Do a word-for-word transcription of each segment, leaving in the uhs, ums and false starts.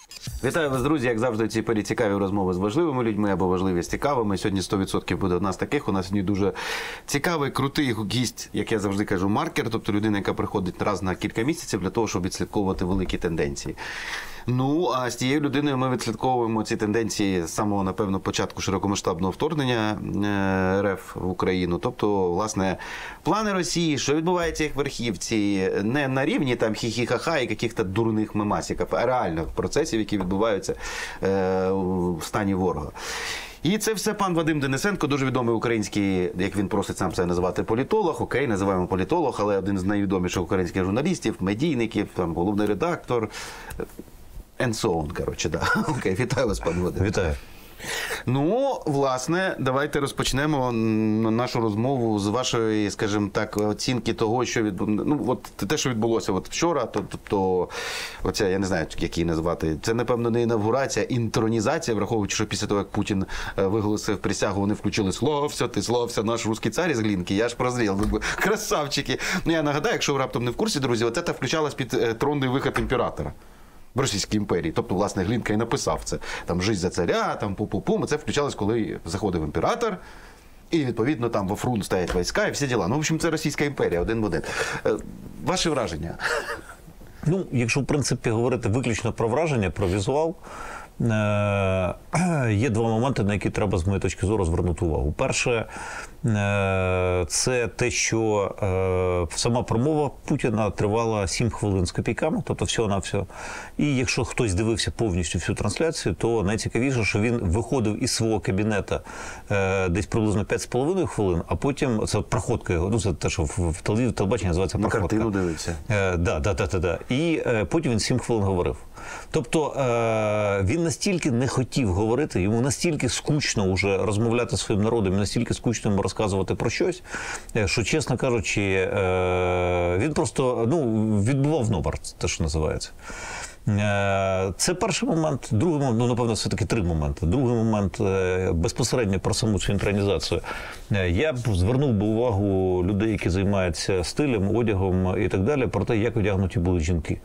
Вітаю вас, друзі. Як завжди, в цій порі цікаві розмови з важливими людьми або важливі з цікавими. Сьогодні сто відсотків буде одна з таких. У нас сьогодні дуже цікавий, крутий гість, як я завжди кажу, маркер, тобто людина, яка приходить раз на кілька місяців для того, щоб відслідковувати великі тенденції. Ну, а з тією людиною ми відслідковуємо ці тенденції з самого, напевно, початку широкомасштабного вторгнення РФ в Україну. Тобто, власне, плани Росії, що відбувається їх в верхівці, не на рівні там хі-хі-ха-ха і яких-то дурних мемасиків, а реальних процесів, які відбуваються е, в стані ворога. І це все пан Вадим Денисенко, дуже відомий український, як він просить сам себе називати, політолог. Окей, називаємо політолог, але один з найвідоміших українських журналістів, медійників, там, головний редактор. And so on, коротше, да. Окей, вітаю вас, пан Вадим. Вітаю. Ну, власне, давайте розпочнемо нашу розмову з вашої, скажімо так, оцінки того, що відбулося. Ну, от те, що відбулося от вчора, то, тобто, оця, я не знаю, як її назвати, це, напевно, не інавгурація, інтронізація, враховуючи, що після того, як Путін виголосив присягу, вони включили «Слався, ти слався, наш русський цар із Глінки», я ж прозрів, красавчики. Ну, я нагадаю, якщо ви раптом не в курсі, друзі, оце та включалась під тронний вихід імператора в Російській імперії. Тобто, власне, Глінка і написав це. Там «Жизнь за царя», там пу-пу-пу. Це включалось, коли заходив імператор, і, відповідно, там во фрунт стоять війська і всі діла. Ну, в общем, це Російська імперія, один в один. Ваші враження? Ну, якщо, в принципі, говорити виключно про враження, про візуал, є два моменти, на які треба, з моєї точки зору, звернути увагу. Перше, це те, що сама промова Путіна тривала сім хвилин з копійками, тобто всього-навсього. І якщо хтось дивився повністю всю трансляцію, то найцікавіше, що він виходив із свого кабінета десь приблизно п'ять з половиною хвилин, а потім, це проходка його, ну це те, що в телебаченні називається проходка. На картину дивився. Так, да, да, да, да. І потім він сім хвилин говорив. Тобто він настільки не хотів говорити, йому настільки скучно вже розмовляти зі своїм народом, настільки скучно йому розказувати про щось, що, чесно кажучи, він просто, ну, відбував номер, те, що називається. Це перший момент. Другий момент, ну, напевно, все-таки три моменти. Другий момент безпосередньо про саму цю інтронізацію. Я б звернув би увагу людей, які займаються стилем, одягом і так далі, про те, як одягнуті були жінки.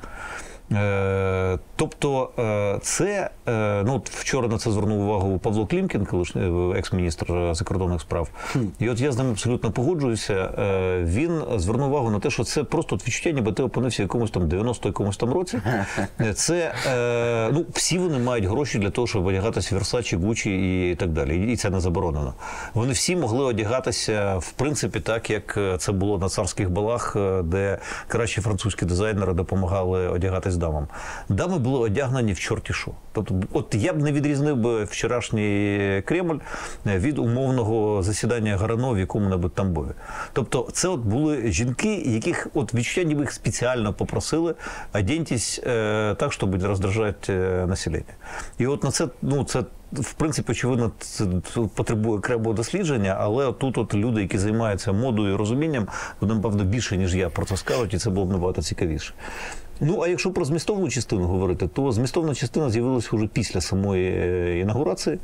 Тобто це, ну от вчора на це звернув увагу Павло Клімкін, колишній екс-міністр закордонних справ, і от я з ним абсолютно погоджуюся, він звернув увагу на те, що це просто відчуття, ніби ти опинився в якомусь там дев'яносто якомусь там році. Це, ну, всі вони мають гроші для того, щоб одягатися Versace, Gucci і так далі, і це не заборонено. Вони всі могли одягатися, в принципі, так, як це було на царських балах, де кращі французькі дизайнери допомагали одягатися дамам. Дами були одягнені в чорті що. Тобто, от я б не відрізнив би вчорашній Кремль від умовного засідання Горано в якому-небудь Тамбові. Тобто, це от були жінки, яких от відчуття, ніби їх спеціально попросили одягтись е, так, щоб роздражати населення. І от на це, ну, це в принципі, очевидно, це потребує окремого дослідження, але тут от люди, які займаються модою і розумінням, вони, напевно, більше, ніж я про це скажуть, і це було б набагато цікавіше. Ну, а якщо про змістовну частину говорити, то змістовна частина з'явилася вже після самої інаугурації.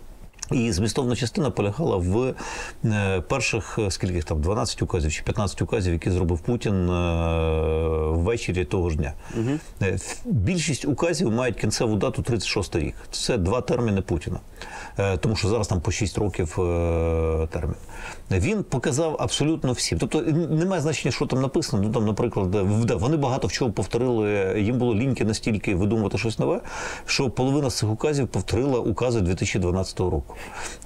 І змістовна частина полягала в перших, скільки там, дванадцять указів чи п'ятнадцять указів, які зробив Путін ввечері того ж дня. Угу. Більшість указів мають кінцеву дату тридцять шостий рік. Це два терміни Путіна. Тому що зараз там по шість років термін. Він показав абсолютно всім. Тобто немає значення, що там написано. Ну, там, наприклад, вони багато в чому повторили, їм було ліньки настільки видумувати щось нове, що половина з цих указів повторила укази дві тисячі дванадцятого року.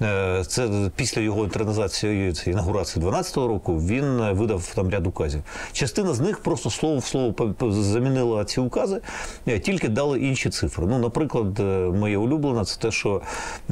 Це після його інтронізації, інаугурації дванадцятого року, він видав там ряд указів. Частина з них просто слово в слово замінила ці укази, тільки дали інші цифри. Ну, наприклад, моє улюблене, це те, що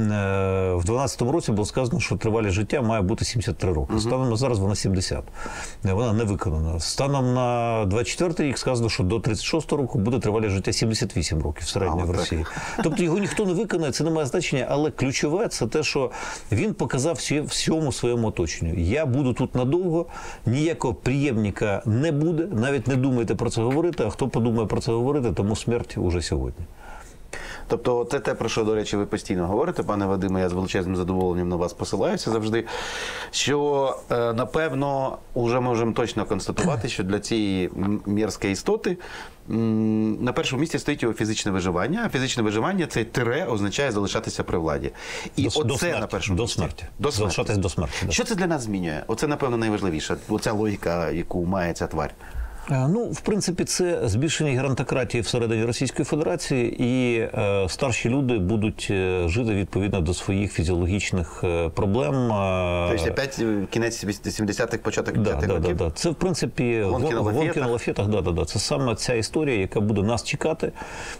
в дванадцятому році було сказано, що тривалість життя має бути сімдесят три роки. Угу. Станом на зараз вона сімдесят. Вона не виконана. Станом на двадцять четвертий рік сказано, що до тридцять шостого року буде тривалість життя сімдесят вісім років в середньо в Росії. Тобто його ніхто не виконає, це не має значення, але ключове – це те, що він показав всьому своєму оточенню. Я буду тут надовго, ніякого приємника не буде, навіть не думайте про це говорити, а хто подумає про це говорити, тому смерть уже сьогодні. Тобто це те, про що, до речі, ви постійно говорите, пане Вадиме, я з величезним задоволенням на вас посилаюся завжди, що, напевно, вже можемо точно констатувати, що для цієї мірської істоти на першому місці стоїть його фізичне виживання, а фізичне виживання – це тире означає залишатися при владі. І до, оце до смерті, на першому до місці. Смерті. До смерті. Залишатись до смерті. Да. Що це для нас змінює? Оце, напевно, найважливіше. Оця логіка, яку має ця тварь. Ну, в принципі, це збільшення геронтократії всередині Російської Федерації, і е, старші люди будуть жити відповідно до своїх фізіологічних проблем. Тобто опять кінець сімдесятих, початок да, п'ятдесятих да, років? Да, да. Це, в принципі, гонки на лафетах. лафетах да, да, да. Це саме ця історія, яка буде нас чекати.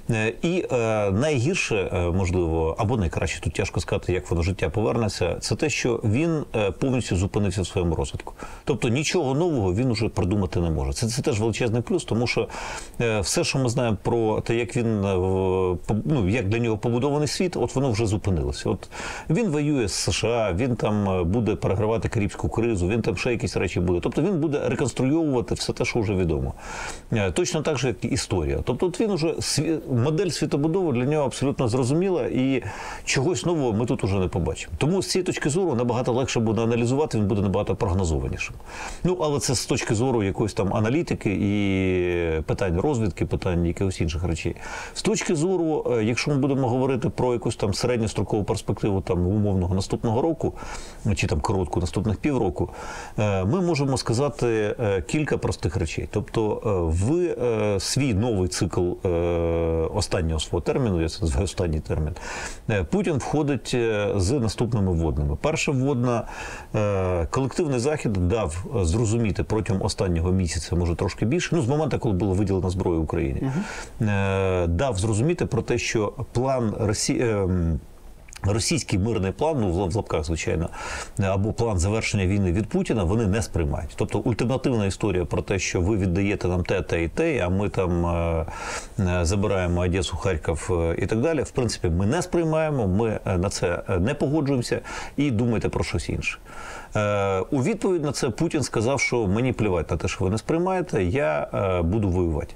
І е, найгірше, можливо, або найкраще, тут тяжко сказати, як воно життя повернеться, це те, що він повністю зупинився в своєму розвитку. Тобто нічого нового він уже придумати не може. Це, це теж величезний плюс, тому що е, все, що ми знаємо про те, як він, е, ну, як для нього побудований світ, от воно вже зупинилося. От він воює з США, він там буде перегравати Карибську кризу, він там ще якісь речі буде. Тобто він буде реконструювати все те, що вже відомо. Е, точно так же, як і історія. Тобто от він уже, сві... модель світобудови для нього абсолютно зрозуміла, і чогось нового ми тут уже не побачимо. Тому з цієї точки зору набагато легше буде аналізувати, він буде набагато прогнозованішим. Ну, але це з точки зору якоїсь там аналітики і питань розвідки, питань якихось інших речей. З точки зору, якщо ми будемо говорити про якусь там середньострокову перспективу там умовного наступного року, чи там коротку наступних півроку, ми можемо сказати кілька простих речей. Тобто в свій новий цикл останнього свого терміну, я це називаю останній термін, Путін входить з наступними вводними. Перша вводна, колективний Захід дав зрозуміти протягом останнього місяця, може трошки більше, ну, з моменту, коли було виділено зброю Україні, uh-huh. дав зрозуміти про те, що план Росії, російський мирний план, ну, в лапках, звичайно, або план завершення війни від Путіна, вони не сприймають. Тобто ультимативна історія про те, що ви віддаєте нам те, те і те, а ми там е, забираємо Одесу, Харків і так далі, в принципі, ми не сприймаємо, ми на це не погоджуємося і думайте про щось інше. Е, у відповідь на це Путін сказав, що мені плівати на те, що ви не сприймаєте, я е, буду воювати.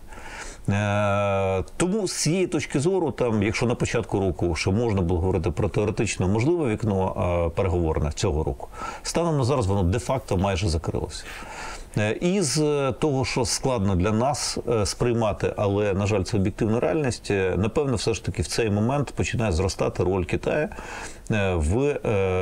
Тому з цієї точки зору, там, якщо на початку року ще можна було говорити про теоретично можливе вікно переговорне цього року, станом на зараз воно де-факто майже закрилося. Із того, що складно для нас сприймати, але, на жаль, це об'єктивна реальність, напевно, все ж таки в цей момент починає зростати роль Китаю в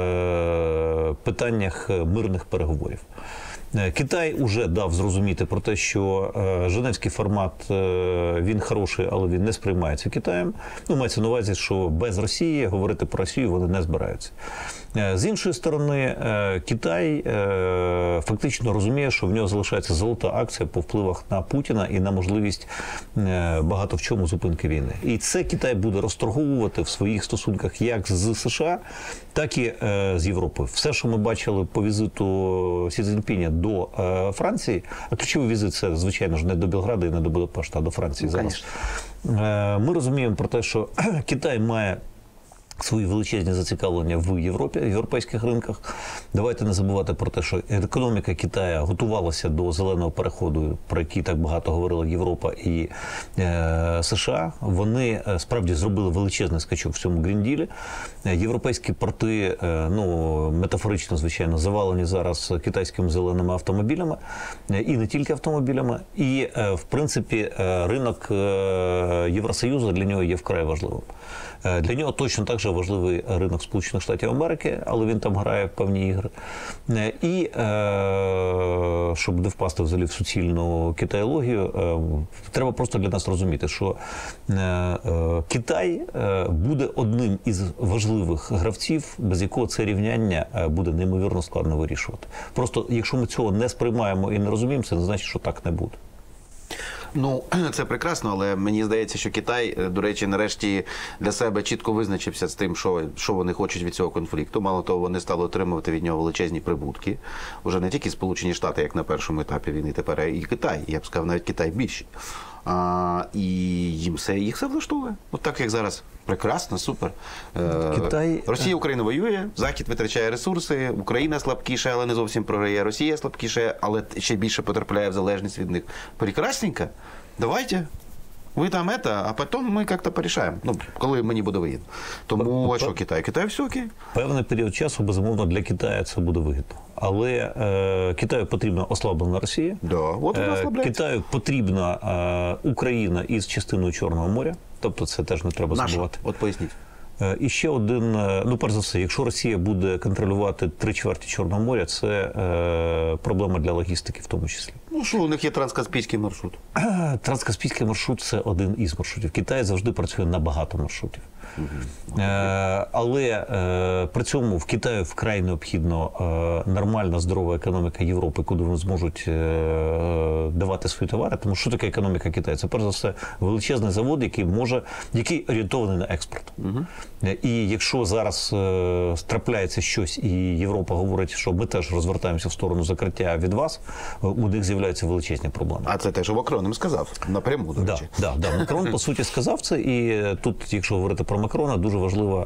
питаннях мирних переговорів. Китай уже дав зрозуміти про те, що женевський формат, він хороший, але він не сприймається Китаєм. Ну, мається на увазі, що без Росії говорити про Росію вони не збираються. З іншої сторони, Китай фактично розуміє, що в нього залишається золота акція по впливах на Путіна і на можливість багато в чому зупинки війни. І це Китай буде розторговувати в своїх стосунках як з США, так і з Європою. Все, що ми бачили по візиту Сі Цзіньпіня до Франції, а ключовий візит – це, звичайно ж, не до Білграда і не до Будапешта, а до Франції. Ну, зараз. Ми розуміємо про те, що Китай має свої величезні зацікавлення в Європі, в європейських ринках. Давайте не забувати про те, що економіка Китаю готувалася до зеленого переходу, про який так багато говорила Європа і е, США. Вони справді зробили величезний скачок в цьому грінділі. Європейські порти, е, ну, метафорично, звичайно, завалені зараз китайськими зеленими автомобілями, і не тільки автомобілями. І, е, в принципі, ринок е, Євросоюзу для нього є вкрай важливим. Для нього точно так же важливий ринок Сполучених Штатів Америки, але він там грає в певні ігри. І, щоб не впасти взагалі в суцільну китаєлогію, треба просто для нас розуміти, що Китай буде одним із важливих гравців, без якого це рівняння буде неймовірно складно вирішувати. Просто, якщо ми цього не сприймаємо і не розуміємо, це не значить, що так не буде. Ну, це прекрасно, але мені здається, що Китай, до речі, нарешті для себе чітко визначився з тим, що, що вони хочуть від цього конфлікту. Мало того, вони стали отримувати від нього величезні прибутки. Уже не тільки Сполучені Штати, як на першому етапі війни, тепер і Китай. Я б сказав, навіть Китай більший. А, і їм все, їх все влаштовує. От так, як зараз. Прекрасно, супер. Китай... Росія, Україна воює, Захід витрачає ресурси, Україна слабкіша, але не зовсім програє. Росія слабкіша, але ще більше потрапляє в залежність від них. Прекрасненько. Давайте. ви там это, а потім ми як-то порішаємо. Ну, коли мені буде вигідно. Тому, а що Китай? Китай все окей. Певний період часу, безумовно, для Китаю це буде вигідно. Але е, Китаю потрібна ослаблена Росія. Да, от вона Е, ослабляється. Китаю потрібна е, Україна із частиною Чорного моря. Тобто це теж не треба Наша? забувати. От поясніть. Е, І ще один, е, ну перш за все, якщо Росія буде контролювати три чверті Чорного моря, це е, проблема для логістики в тому числі. Ну що, у них є транскаспійський маршрут. Е, Транскаспійський маршрут – це один із маршрутів. Китай завжди працює на багато маршрутів. Е, але е, при цьому в Китаю вкрай необхідно е, нормальна, здорова економіка Європи, куди вони зможуть е, давати свої товари. Тому що таке економіка Китаю? Це, перш за все, величезний завод, який може, який орієнтований на експорт. Угу. І якщо зараз е, трапляється щось, і Європа говорить, що ми теж розвертаємося в сторону закриття від вас, у них з'являються величезні проблеми. А це те, що Макрон їм сказав напряму, до речі. Да, да, да. Макрон, по суті, сказав це, і тут, якщо говорити про Макрона, дуже важливо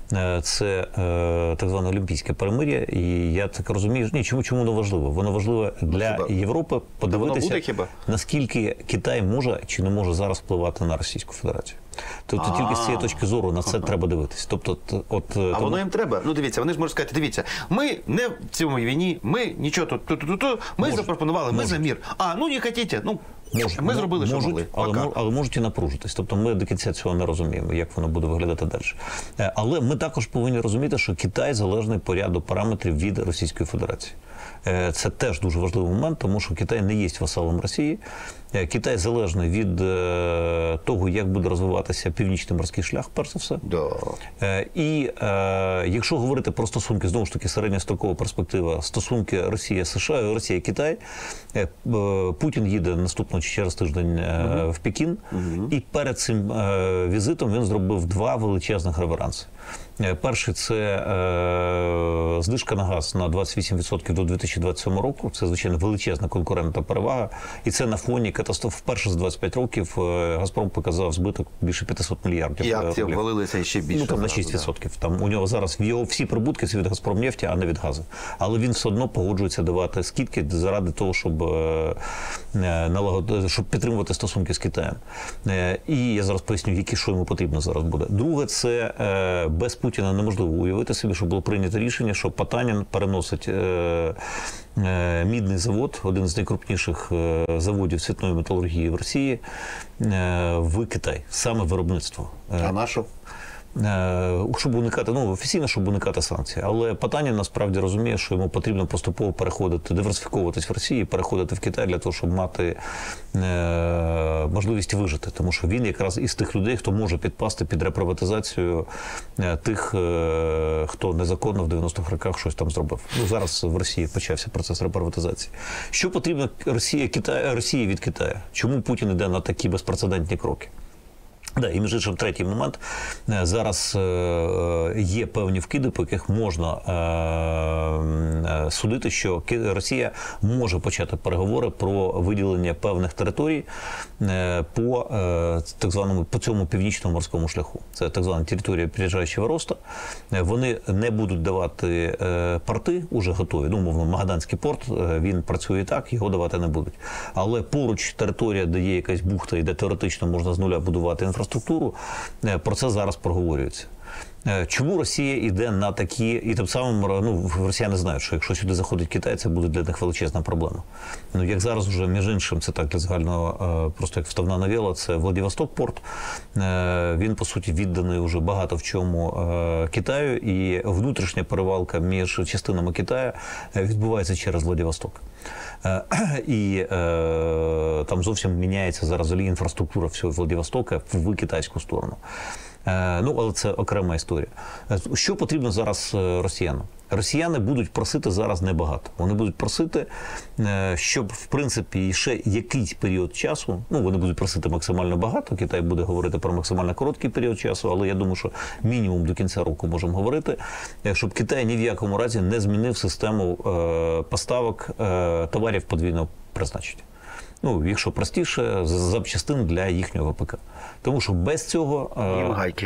це так зване олімпійське перемир'я. І я так розумію, ні, чому, чому воно важливо? Воно важливо для хіба? Європи подивитися, буде, хіба? наскільки Китай може чи не може зараз впливати на Російську Федерацію. Тобто тільки з цієї точки зору на це треба дивитися. Тобто, от, а тому... воно їм треба. Ну, дивіться, вони ж можуть сказати, дивіться, ми не в цьому війні, ми нічого тут, тут, тут, тут, ми Можуть. запропонували, ми Можуть. за мір. А, ну не хочете, ну, Можуть, ми зробили, що можуть, могли. але, Пока. мож- але можуть і напружитись. Тобто ми до кінця цього не розуміємо, як воно буде виглядати далі. Е, Але ми також повинні розуміти, що Китай залежний по ряду параметрів від Російської Федерації. Е, Це теж дуже важливий момент, тому що Китай не є васалом Росії. Е, Китай залежний від е, того, як буде розвиватися Північний морський шлях, перш за все. Да. Е, І е, якщо говорити про стосунки, знову ж таки, середньострокова перспектива, стосунки Росія-США, Росія-Китай, е, е, Путін їде наступного чи через тиждень е, угу. в Пекін, угу. і перед цим е, візитом він зробив два величезних реверанси. Е, Перший – це е, знижка на газ на двадцять вісім відсотків до дві тисячі двадцять сьомого року. Це, звичайно, величезна конкурентна перевага. І це на фоні катастроф. Вперше за двадцять п'ять років е, «Газпром» показав збиток більше п'ятсот мільярдів. І акції рублів. обвалилися ще більше. Ну, там на шість відсотків. Там у нього зараз його всі прибутки це від «Газпромнефті», а не від газу. Але він все одно погоджується давати скидки заради того, щоб, е, налагод... щоб підтримувати стосунки з Китаєм. Е, І я зараз поясню, які що йому потрібно зараз буде. Друге, це е, без Путіна неможливо уявити собі, що було прийнято рішення, що Потанін переносить е, е, мідний завод, один з найкрупніших е, заводів цвітної металургії в Росії, е, в Китай, саме виробництво. А на що? Щоб уникати, ну, офіційно, щоб уникати санкцій. Але Потанін насправді розуміє, що йому потрібно поступово переходити, диверсифіковуватись в Росії, переходити в Китай для того, щоб мати е, можливість вижити. Тому що він якраз із тих людей, хто може підпасти під реприватизацію тих, е, хто незаконно в дев'яностих роках щось там зробив. Ну, зараз в Росії почався процес реприватизації. Що потрібно Росії, Китай, Росії від Китаю? Чому Путін йде на такі безпрецедентні кроки? Да, і між іншим, третій момент. Зараз е, є певні вкиди, по яких можна е, судити, що Росія може почати переговори про виділення певних територій е, по е, так званому по цьому північному морському шляху. Це так звана територія переїжджаючого росту. Вони не будуть давати е, порти, уже готові. Ну, мовно, Магаданський порт, е, він працює так, його давати не будуть. Але поруч територія, де є якась бухта і де теоретично можна з нуля будувати інфраструктуру, про це зараз проговорюється. Чому Росія йде на такі, і тим самим, ну, росіяни знають, що якщо сюди заходить Китай, це буде для них величезна проблема. Ну, як зараз вже, між іншим, це так для загального, просто як вставна навіла, це Владивосток порт. Він, по суті, відданий вже багато в чому Китаю, і внутрішня перевалка між частинами Китаю відбувається через Владивосток. І е, там зовсім міняється зараз інфраструктура всього Владивостока в китайську сторону. Е, ну, але це окрема історія. Що потрібно зараз росіянам? Росіяни будуть просити зараз небагато. Вони будуть просити, щоб, в принципі, ще якийсь період часу, ну, вони будуть просити максимально багато, Китай буде говорити про максимально короткий період часу, але я думаю, що мінімум до кінця року можемо говорити, щоб Китай ні в якому разі не змінив систему поставок товарів подвійного призначення. Ну, якщо простіше, запчастин для їхнього ВПК. Тому що без цього... Їм гайки.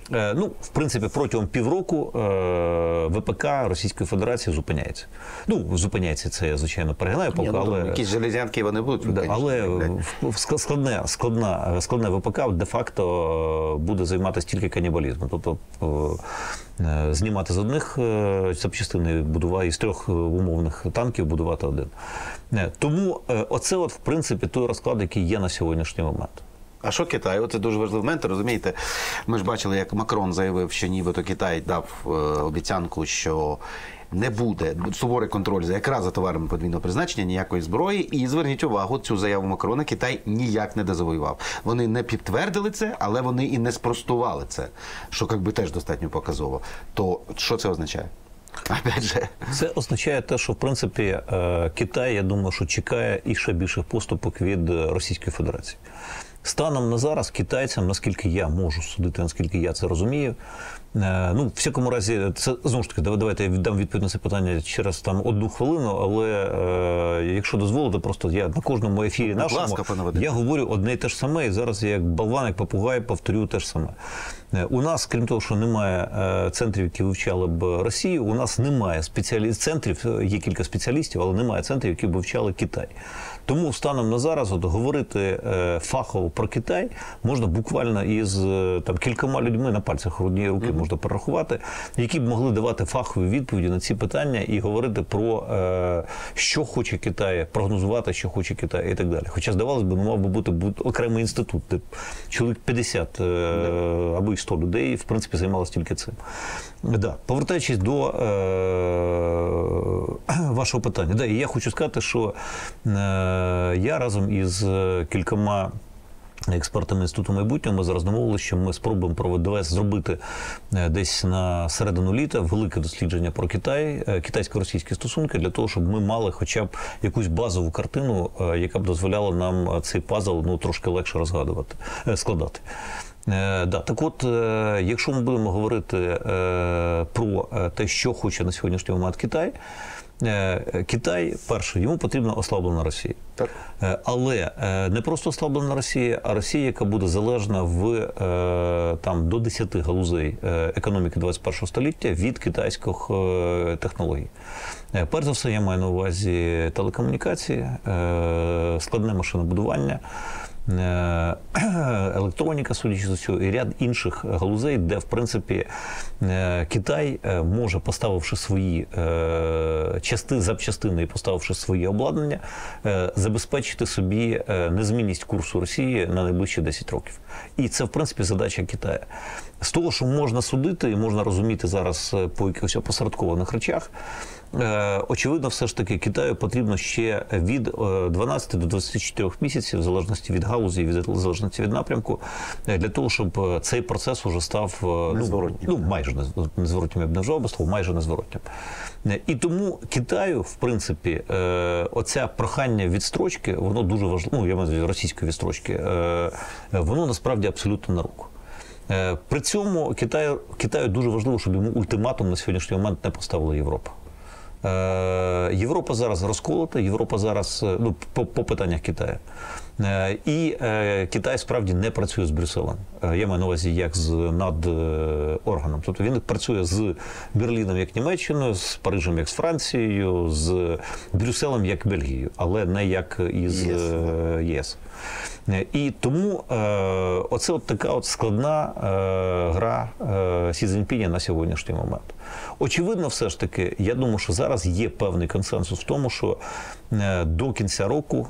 Ну, в принципі, протягом півроку ВПК Російської Федерації зупиняється. Ну, зупиняється, це я, звичайно, перегинаю палку, ну, але... Якісь железянки вони будуть. Да, але складне, складне, складне ВПК де-факто буде займатися тільки канібалізмом. Тобто знімати з одних запчастини, будувати із трьох умовних танків будувати один. Тому оце, от, в принципі, той розклад, який є на сьогоднішній момент. А що Китай? Оце дуже важливий момент, розумієте? Ми ж бачили, як Макрон заявив, що нібито Китай дав е, обіцянку, що не буде суворий контроль за якраз за товарами подвійного призначення, ніякої зброї. І зверніть увагу, цю заяву Макрона Китай ніяк не дезавоював. Вони не підтвердили це, але вони і не спростували це, що якби теж достатньо показово. То що це означає? Опять же. Це означає те, що, в принципі, Китай, я думаю, що чекає і ще більших поступок від Російської Федерації. Станом на зараз китайцям, наскільки я можу судити, наскільки я це розумію, ну, в всякому разі, це, знову ж таки, давайте я віддам відповідь на це питання через там одну хвилину, але е, якщо дозволите, просто я на кожному ефірі нашому, ласка, я говорю одне і те ж саме, і зараз я як болван, як попугай повторюю те ж саме. У нас, крім того, що немає центрів, які вивчали б Росію, у нас немає спеціалі... центрів, є кілька спеціалістів, але немає центрів, які б вивчали Китай. Тому станом на зараз от, говорити е, фахово про Китай можна буквально із там, кількома людьми на пальцях однієї руки mm-hmm. можна перерахувати, які б могли давати фахові відповіді на ці питання і говорити про е, що хоче Китай, прогнозувати, що хоче Китай і так далі. Хоча, здавалось би, мав би бути окремий інститут, де чоловік п'ятдесят е, mm-hmm. або і сто людей, в принципі, займалися тільки цим. Да. Повертаючись до е, вашого питання, да, і я хочу сказати, що е, я разом із кількома експертами Інституту майбутнього ми зараз домовилися, що ми спробуємо проводити, зробити десь на середину літа велике дослідження про Китай, китайсько-російські стосунки, для того, щоб ми мали хоча б якусь базову картину, яка б дозволяла нам цей пазл ну, трошки легше розгадувати, складати. Е, да, так от, е, якщо ми будемо говорити е, про те, що хоче на сьогоднішній момент Китай, е, Китай, перше, йому потрібна ослаблена Росія. Так. Е, але е, не просто ослаблена Росія, а Росія, яка буде залежна в, е, там, до десяти галузей е, економіки двадцять першого століття від китайських е, технологій. Е, перш за все, я маю на увазі телекомунікації, е, складне машинобудування, електроніка, судячи з усього, і ряд інших галузей, де, в принципі, Китай може, поставивши свої частини, запчастини і поставивши свої обладнання, забезпечити собі незмінність курсу Росії на найближчі десять років. І це, в принципі, задача Китаю. З того, що можна судити і можна розуміти зараз по якихось опосередкованих речах, очевидно, все ж таки Китаю потрібно ще від дванадцяти до двадцяти чотирьох місяців, в залежності від галузі, в залежності від напрямку, для того, щоб цей процес уже став ну, ну, майже незворотнім, я б не вживав би слово, майже незворотнім. І тому Китаю, в принципі, оця прохання відстрочки, воно дуже важливо, ну, я маю на увазі російської відстрочки, воно насправді абсолютно на руку. При цьому Китаю, Китаю дуже важливо, щоб йому ультиматум на сьогоднішній момент не поставила Європа. Європа зараз розколота, Європа зараз, ну, по, по питаннях Китаю. І е, Китай справді не працює з Брюсселем. Я маю на увазі як з надорганом. Тобто він працює з Берліном як Німеччиною, з Парижем як з Францією, з Брюсселем як Бельгією, але не як із е, ЄС. І тому е, оце от така от складна е, гра е, Сі Цзіньпіня на сьогоднішній момент. Очевидно, все ж таки, я думаю, що зараз є певний консенсус в тому, що е, до кінця року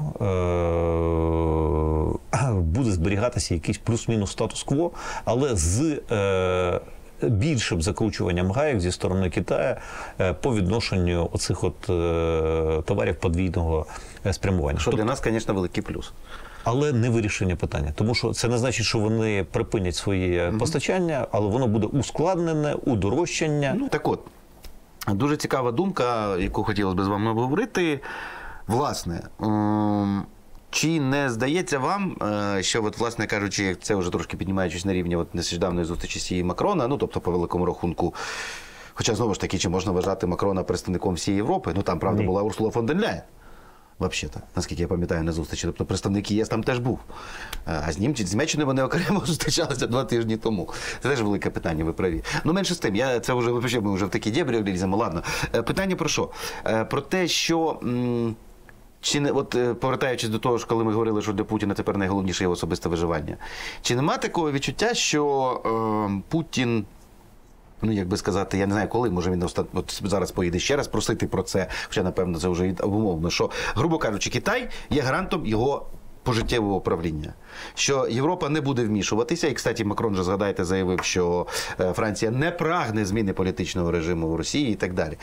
е, буде зберігатися якийсь плюс-мінус статус-кво, але з е, більшим закручуванням гаєк зі сторони Китаю по відношенню оцих от е, товарів подвійного спрямування. Що для нас, звісно, великий плюс. Але не вирішення питання. Тому що це не значить, що вони припинять свої mm-hmm. постачання, але воно буде ускладнене, удорожчання. Ну, так от, дуже цікава думка, яку хотілося б з вами обговорити. Власне, чи не здається вам, що, от, власне кажучи, це вже трошки піднімаючись на рівні от нещодавної зустрічі Сі і Макрона, ну, тобто, по великому рахунку, хоча, знову ж таки, чи можна вважати Макрона представником всієї Європи? Ну, там, правда, Ні. була Урсула фон дер Ляєн. Взагалі-то, наскільки я пам'ятаю, на зустрічі. Тобто представник ЄС там теж був. А з Німчі, з Німеччиною вони окремо зустрічалися два тижні тому. Це теж велике питання, ви праві. Ну, менше з тим, я, це вже, взагалі, ми вже в такі дєбрі ліземо. Ладно. Питання про що? Про те, що... М- Чи не, от повертаючись до того, коли ми говорили, що для Путіна тепер найголовніше його особисте виживання, чи нема такого відчуття, що е, Путін, ну як би сказати, я не знаю коли, може він от зараз поїде ще раз просити про це, хоча напевно це вже обумовлено, що, грубо кажучи, Китай є гарантом його пожиттєвого правління, що Європа не буде вмішуватися, і, кстати, Макрон же, згадайте, заявив, що Франція не прагне зміни політичного режиму в Росії і так далі.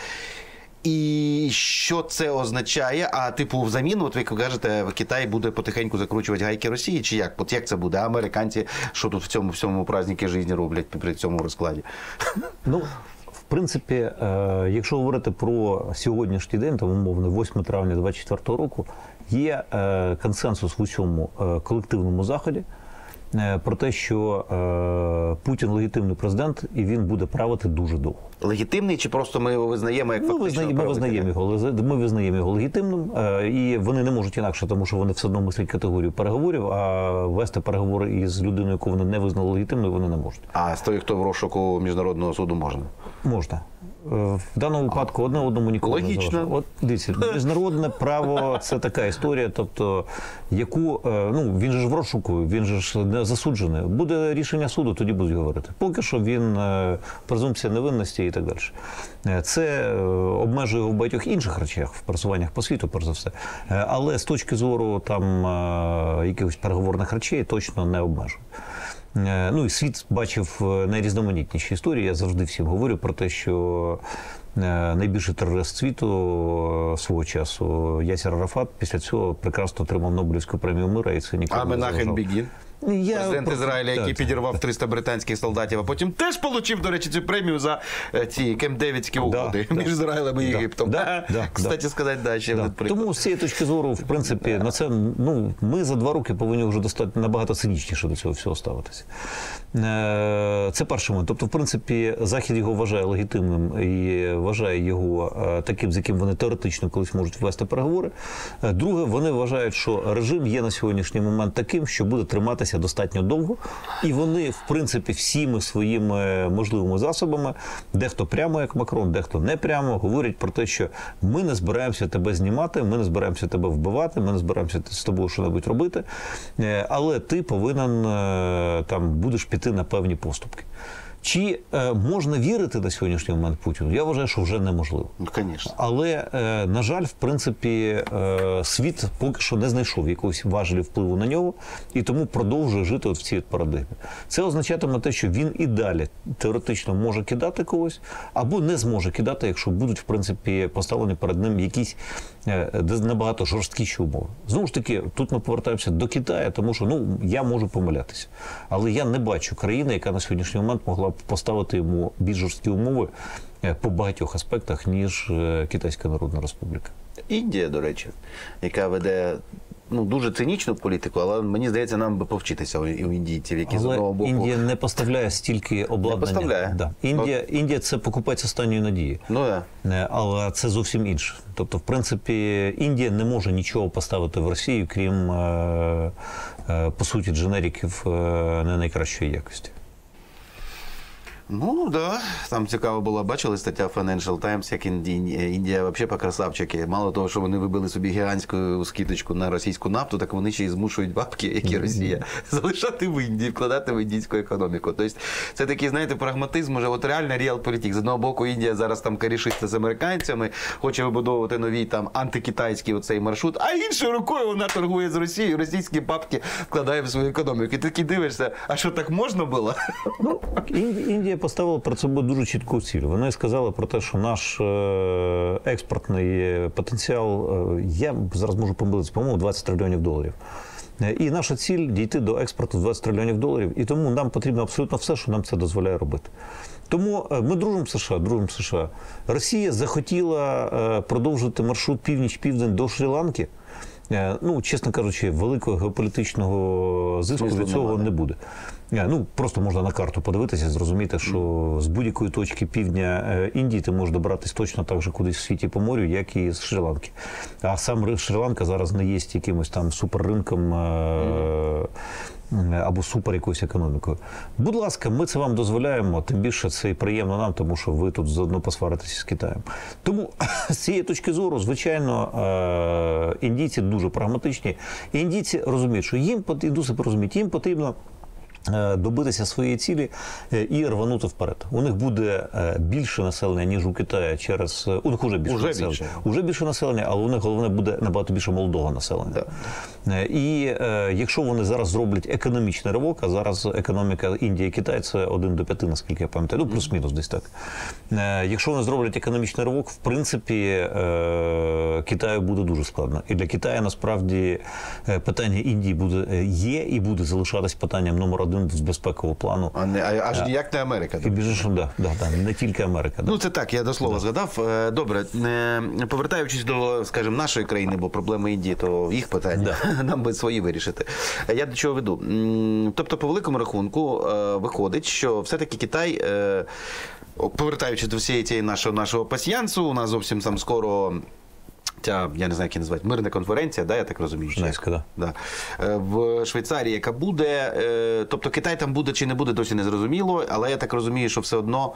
І що це означає? А типу взамін, от ви кажете, Китай буде потихеньку закручувати гайки Росії, чи як? От як це буде? А американці, що тут в цьому всьому праздники житті роблять при цьому розкладі? Ну, в принципі, е, якщо говорити про сьогоднішній день, там умовно восьмого травня двадцять четвертого року, є е, консенсус в усьому е, колективному заході е, про те, що е, Путін легітимний президент і він буде правити дуже довго. Легітимний чи просто ми його визнаємо як ну, фактично визнаємо, ми визнаємо його, ми визнаємо його легітимним, е, і вони не можуть інакше, тому що вони все одно мислять категорію переговорів, а вести переговори із людиною, яку вони не визнали легітимною, вони не можуть. А з тою, хто в розшуку Міжнародного суду, можна? Можна. В даному випадку одне одному ніколи не заважає. От дивіться, міжнародне право – це така історія, тобто, яку, ну, він же ж в розшуку, він же ж не засуджений. Буде рішення суду, тоді будуть говорити. Поки що він презумпція невинності і так далі. Це обмежує його в багатьох інших речах, в пересуваннях по світу, перш за все. Але з точки зору там якихось переговорних речей точно не обмежує. Ну і світ бачив найрізноманітніші історії. Я завжди всім говорю про те, що найбільший терорист світу свого часу Ясір Арафат після цього прекрасно отримав Нобелівську премію мира, і це ніколи а не заважало. Менахем Бегін? Я Президент просто... Ізраїля, який так, підірвав так. триста британських солдатів, а потім теж отримав, до речі, цю премію за ці Кемп-Девідські угоди да, між Ізраїлем і да, Єгиптом. да, да, Кстати, да. сказати, да, ще Да. приклад. Тому з цієї точки зору, в принципі, на це, ну, ми за два роки повинні вже достатньо набагато цинічніше до цього всього ставитися. Це перший момент. Тобто, в принципі, Захід його вважає легітимним і вважає його таким, з яким вони теоретично колись можуть вести переговори. Друге, вони вважають, що режим є на сьогоднішній момент таким, що буде триматися достатньо довго. І вони, в принципі, всіми своїми можливими засобами, дехто прямо, як Макрон, дехто не прямо, говорять про те, що ми не збираємося тебе знімати, ми не збираємося тебе вбивати, ми не збираємося з тобою що-небудь робити, але ти повинен, там, будеш піти на певні поступки. Чи е, можна вірити на сьогоднішній момент Путіну? Я вважаю, що вже неможливо. Ну, звісно. Але, е, на жаль, в принципі, е, світ поки що не знайшов якогось важелі впливу на нього, і тому продовжує жити от в цій парадигмі. Це означатиме те, що він і далі теоретично може кидати когось, або не зможе кидати, якщо будуть, в принципі, поставлені перед ним якісь е, набагато жорсткіші умови. Знову ж таки, тут ми повертаємося до Китаю, тому що, ну, я можу помилятися. Але я не бачу країни, яка на сьогоднішній момент могла поставити йому більш жорсткі умови по багатьох аспектах, ніж Китайська Народна Республіка. Індія, до речі, яка веде, ну, дуже цинічну політику, але мені здається, нам би повчитися у індійців, які але з одного боку... Індія не поставляє стільки обладнання. Не поставляє. Да. Індія, От... Індія – це покупець останньої надії. Ну, да. Але це зовсім інше. Тобто, в принципі, Індія не може нічого поставити в Росію, крім, по суті, дженериків не найкращої якості. Ну, да, там цікаво було, бачили стаття Financial Times, як Індія, Індія взагалі по красавчики. Мало того, що вони вибили собі гігантську скидочку на російську нафту, так вони ще й змушують бабки, які Росія, залишати в Індії, вкладати в індійську економіку. Тобто це такий, знаєте, прагматизм, уже от реально реал-політик. З одного боку, Індія зараз там корішиться з американцями, хоче вибудовувати новий там антикитайський оцей маршрут, а іншою рукою вона торгує з Росією, російські бабки вкладає в свою економіку. І ти такий дивишся, а що так можна було? Ну, Індія поставила перед собою дуже чітку ціль. Вони сказали про те, що наш експортний потенціал, я зараз можу помилитися, по-моєму, двадцять трильйонів доларів. І наша ціль – дійти до експорту двадцять трильйонів доларів, і тому нам потрібно абсолютно все, що нам це дозволяє робити. Тому ми дружимо з США, дружимо з США. Росія захотіла продовжити маршрут північ-південь до Шрі-Ланки. Ну, чесно кажучи, великого геополітичного зиску від цього не буде. Ну, просто можна на карту подивитися, зрозуміти, що з будь-якої точки півдня Індії ти можеш добратися точно так же кудись в світі по морю, як і з Шрі-Ланки. А сам Шрі-Ланка зараз не є якимось там суперринком або супер якоюсь економікою. Будь ласка, ми це вам дозволяємо, тим більше це і приємно нам, тому що ви тут заодно посваритеся з Китаєм. Тому з цієї точки зору, звичайно, індійці дуже прагматичні. І індійці розуміють, що їм, індуси розуміють, їм потрібно добитися своєї цілі і рванути вперед. У них буде більше населення, ніж у Китаї через... У них вже більше уже населення. Більше. Уже більше населення, але у них, головне, буде набагато більше молодого населення. Да. І е, якщо вони зараз зроблять економічний ривок, а зараз економіка Індії і Китаю – це один до п'яти, наскільки я пам'ятаю, ну, плюс-мінус десь так. Е, якщо вони зроблять економічний ривок, в принципі, е, Китаю буде дуже складно. І для Китаю, насправді, питання Індії буде, є і буде залишатись питанням номер один з безпекового плану. А не, а, аж ніяк не Америка. І більше, що да, да, да, не тільки Америка. Да. Ну, це так, я до слова да. згадав. Добре, повертаючись до, скажімо, нашої країни, бо проблеми Індії, то їх питання. Да. Нам би свої вирішити. Я до чого веду? Тобто, по великому рахунку, виходить, що все-таки Китай, повертаючись до всієї цієї нашого, нашого пасьянсу, у нас зовсім там скоро... Ця, я не знаю, як її називають, мирна конференція, да, я так розумію? Женевська, да. Да. В Швейцарії, яка буде, тобто Китай там буде чи не буде, досі не зрозуміло, але я так розумію, що все одно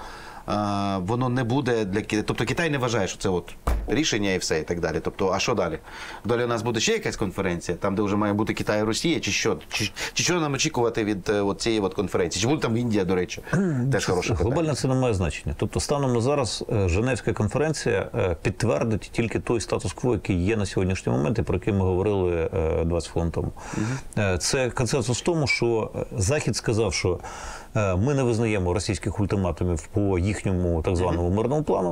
воно не буде для Китаю. Тобто Китай не вважає, що це от рішення і все, і так далі. Тобто, а що далі? Далі у нас буде ще якась конференція, там, де вже має бути Китай і Росія, чи що? Чи, чи що нам очікувати від от цієї от конференції? Чи буде там Індія, до речі? Теж хороше питання. Глобально це не має значення. Тобто, станом на зараз Женевська конференція підтвердить тільки той статус-кво, який є на сьогоднішній момент, і про який ми говорили двадцять хвилин тому. Угу. Це консенсус в тому, що Захід сказав, що ми не визнаємо російських ультиматумів по їхньому так званому мирному плану.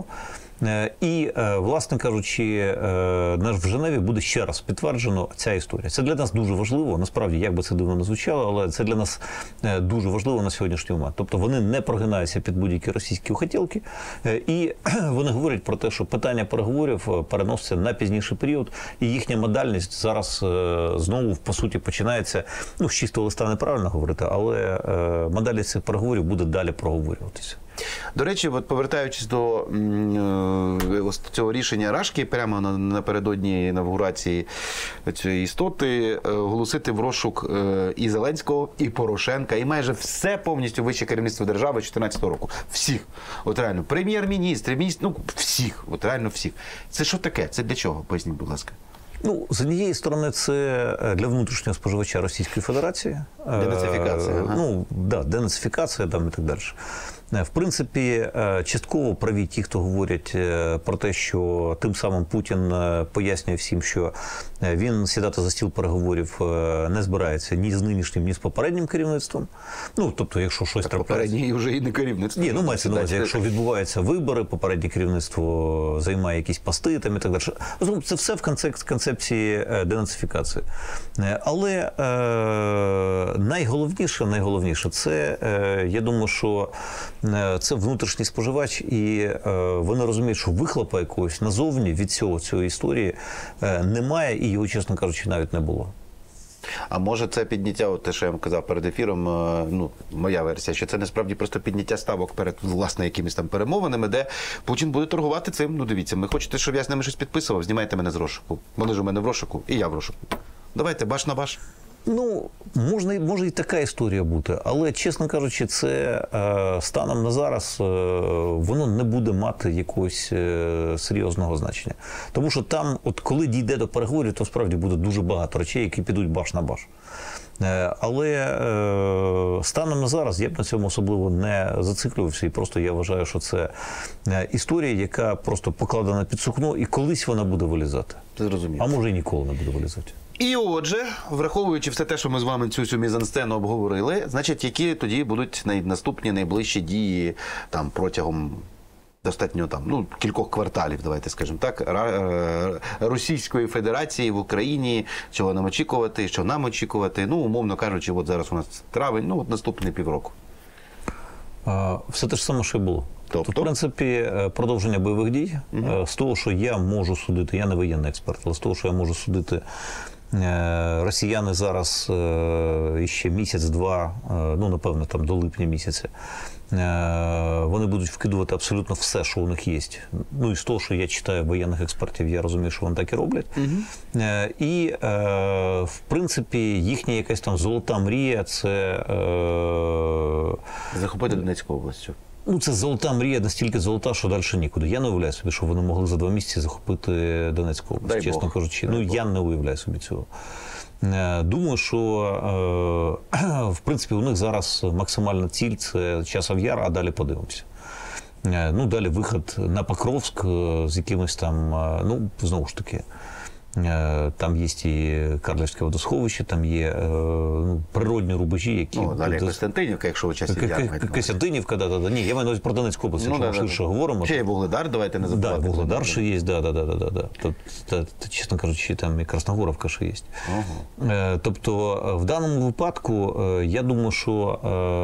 І, власне кажучи, в Женеві буде ще раз підтверджено ця історія. Це для нас дуже важливо, насправді, як би це дивно не звучало, але це для нас дуже важливо на сьогоднішній момент. Тобто вони не прогинаються під будь-які російські хотілки, і вони говорять про те, що питання переговорів переноситься на пізніший період, і їхня модальність зараз знову, по суті, починається, ну, з чистого листа неправильно говорити, але модальність цих переговорів буде далі проговорюватися. До речі, от повертаючись до е, цього рішення Рашки, прямо напередодні інавгурації цієї істоти, е, оголосити в розшук е, і Зеленського, і Порошенка, і майже все повністю вище керівництво держави дві тисячі чотирнадцятого року. Всіх. От реально, прем'єр-міністр, міністр, ну, всіх. От реально всіх. Це що таке? Це для чого? Поясніть, будь ласка. Ну, з однієї сторони, це для внутрішнього споживача Російської Федерації. Денацифікація. Ага. Ну, да, денацифікація там і так далі. В принципі, частково праві ті, хто говорять про те, що тим самим Путін пояснює всім, що він сідати за стіл переговорів не збирається ні з нинішнім, ні з попереднім керівництвом. Ну, тобто, якщо щось трапляється... Попереднє вже і не керівництво. Ні, ну, мається на увазі, якщо відбуваються вибори, попереднє керівництво займає якісь пости там і так далі. Це все в концепції денацифікації. Але е, найголовніше, найголовніше, це, е, я думаю, що це внутрішній споживач, і е, вони розуміють, що вихлопа якогось назовні від цього, цієї історії е, немає, і його, чесно кажучи, навіть не було. А може це підняття, от те, що я вам казав перед ефіром, ну, моя версія, що це насправді просто підняття ставок перед, власне, якимись там перемовинами, де Путін буде торгувати цим. Ну, дивіться, ми хочете, щоб я з ними щось підписував, знімайте мене з розшуку. Вони ж у мене в розшуку, і я в розшуку. Давайте, баш на баш. Ну, можна, може і така історія бути, але, чесно кажучи, це е, станом на зараз е, воно не буде мати якогось е, серйозного значення. Тому що там, от коли дійде до переговорів, то справді буде дуже багато речей, які підуть баш на баш. Е, але е, станом на зараз я б на цьому особливо не зациклювався, і просто я вважаю, що це історія, яка просто покладена під сукно, і колись вона буде вилізати. Зрозуміло. А може і ніколи не буде вилізати. І отже, враховуючи все те, що ми з вами цю цю мізансцену обговорили, значить, які тоді будуть наступні найближчі дії там протягом достатньо там, ну, кількох кварталів, давайте скажемо так, Російської Федерації в Україні, чого нам очікувати, що нам очікувати, ну, умовно кажучи, от зараз у нас травень, ну, от наступний півроку. Все те ж саме, що й було. Тобто? Тут, в принципі, продовження бойових дій. Угу. З того, що я можу судити, я не воєнний експерт, але з того, що я можу судити Росіяни зараз ще місяць-два, ну, напевно, там до липня місяця, вони будуть вкидувати абсолютно все, що у них є. Ну, і з того, що я читаю воєнних експертів, я розумію, що вони так і роблять. Угу. І, в принципі, їхня якась там золота мрія – це... захопити Донецьку область. Ну, це золота мрія, настільки золота, що далі нікуди. Я не уявляю собі, що вони могли за два місяці захопити Донецьку область, Дай чесно Бог. кажучи. Дай ну, Бог. Я не уявляю собі цього. Думаю, що, в принципі, у них зараз максимальна ціль – це Часов Яр, а далі подивимося. Ну, далі вихід на Покровськ з якимось там, ну, знову ж таки, там є і Карлівське водосховище, там є ну, природні рубежі, які... Ну, далі Костянтинівка, якщо ви часі Яр. Костянтинівка, да, да, да. Ні, я маю на увазі про Донецьку область, якщо ну, ми да, ширше да. говоримо. Ще є Вугледар, давайте не забувати. Да, Вугледар ще є, да, да, да, да, да. Тут, та, чесно кажучи, там і Красногоровка ще є. Ага. Е, тобто, в даному випадку, е, я думаю, що